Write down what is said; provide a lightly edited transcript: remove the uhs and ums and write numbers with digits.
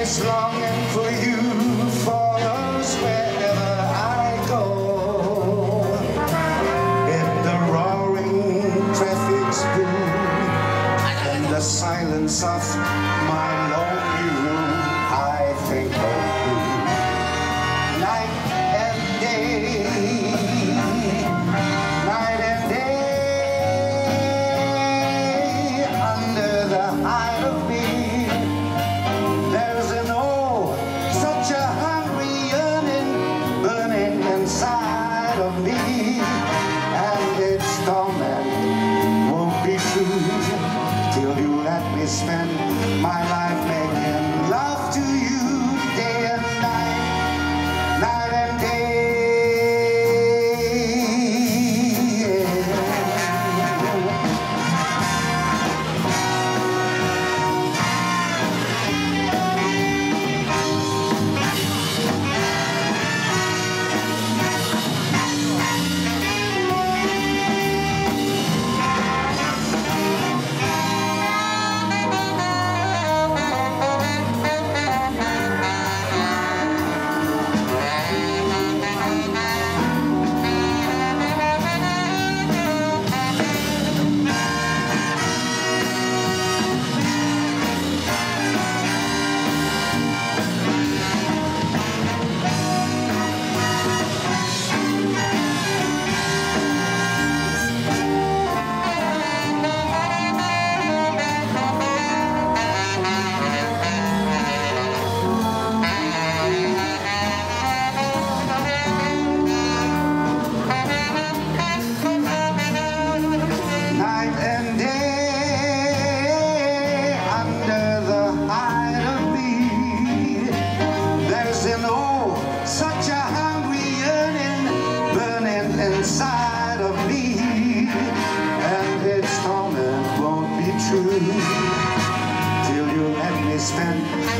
This longing for you follows wherever I go. In the roaring traffic's boom and the silence of my lonely room, I think of you night and day, night and day. Under the height of me, there's an oh, such a hungry yearning burning inside of me, and its torment won't be true till you let me spend my life making love to you day and night, night and day. Such a hungry yearning burning inside of me, and its torment won't be true till you let me spend